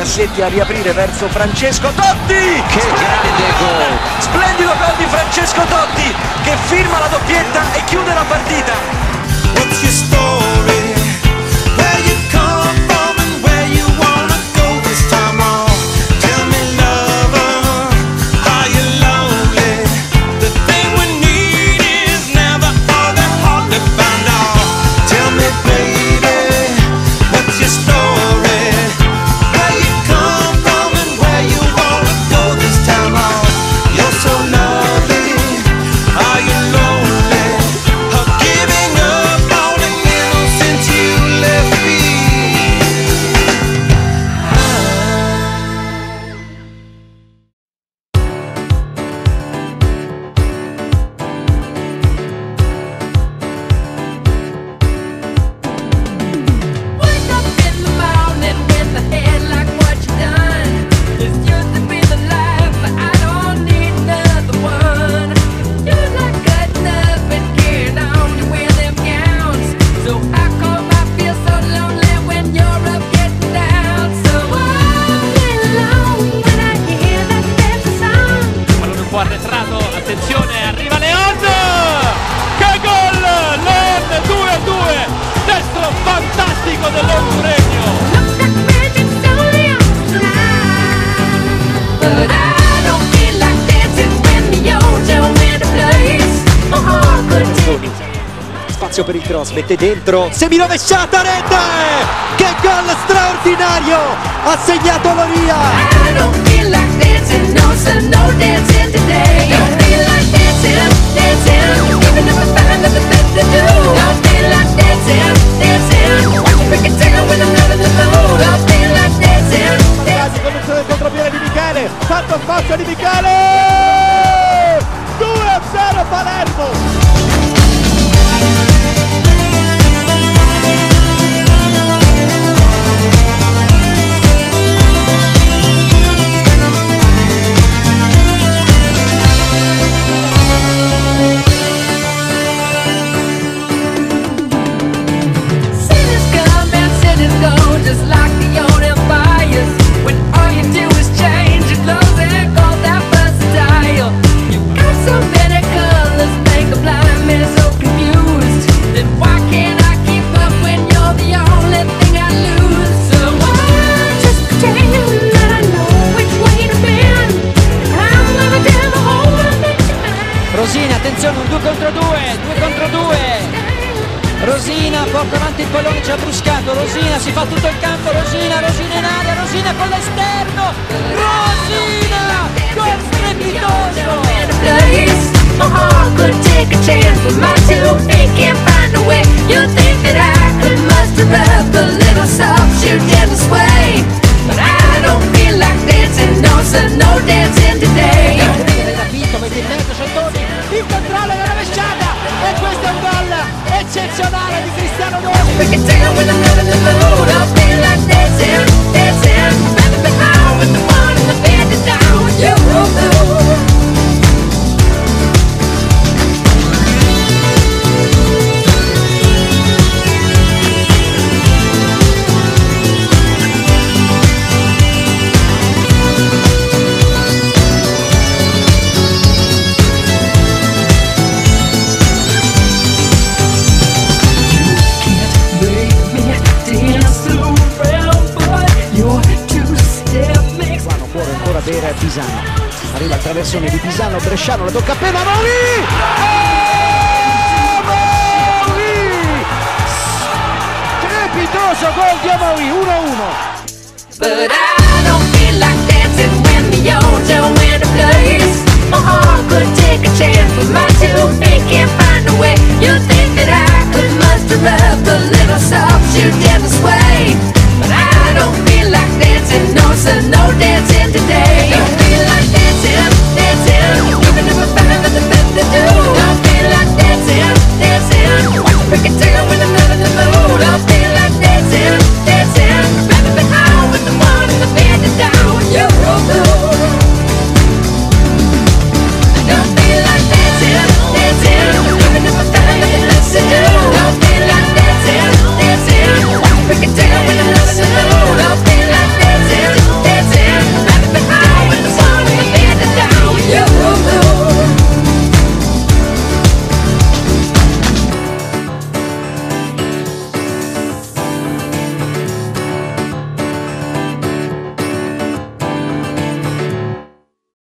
Cassetti a riaprire verso Francesco Totti. Che grande gol! Splendido gol di Francesco Totti che firma la doppietta e chiude la partita. What's your story? Where you come from and where you wanna go this time on? Tell me, lover, are you lonely? The thing we need is never all that hard to find out. Tell me, baby, what's your story? Where you come from and where you wanna go this time on? You're so lovely. Are you lonely? Of giving up all the innocence you left me. Wake up in the morning with the head like what you done. This used to be the life, but I don't need another one. You like cutting up and carrying on, you wear them gowns. So how come I feel so lonely when you're up getting down? So all alone when I hear that dance song. Pallone un po' arretrato, attenzione, arriva Leon! Che gol! Leon 2-2, destro fantastico dell'Honduregno! Looks like magic's only on tonight. But I don't feel like dancing when the ocean in a place. My heart could take it. Spazio per il cross, mette dentro, semirovesciata, rete! Che gol straordinario! Ha segnato Loria! I don't feel like dancing, no son, no dancing today. Don't feel like dancing, dancing, even if I find nothing better to do. Don't feel like dancing, dancing, watch you break it down when I'm not in the mood. Don't feel like dancing, dancing. Conduzione del contropiede di Michele, tanto spazio di Michele, 2-0 Palermo. Sinners come and sinners go, just like the old empires. When all you do is change your clothes and go that versatile. You got so many colors, make a blind man so confused. Then why can't I keep up when you're the only thing I lose? So I just pretend that I know which way to bend. I'm gonna tell the whole world that you're mine. Rosina, attenzione, un 2 contro 2, 2 contro 2. Rosina porta avanti il pallone, ci ha bruscato, Rosina si fa tutto il campo, Rosina in aria, Rosina con l'esterno, Rosina, gol strepitoso! My heart could take a chance, but my 2 feet can't find a way. You think that I could muster up a little soft shoe gentle sway, but I don't feel like dancing, no son, no dancing today. Da Pinto, mette in mezzo, Sottoni, il controllo della rovesciata, e questo è un gol eccezionale di Cristiano Ronaldo. Break it down when I'm not in the mood. I feel like dancing, dancing, rather be out with the one and the bed is down with you. Per Pisano, arriva il traversone di Pisano, Bresciano, la tocca appena Mauri! Mauri! Strepitoso gol di Mauri, 1-1. But I don't feel like dancing when the ocean went a place.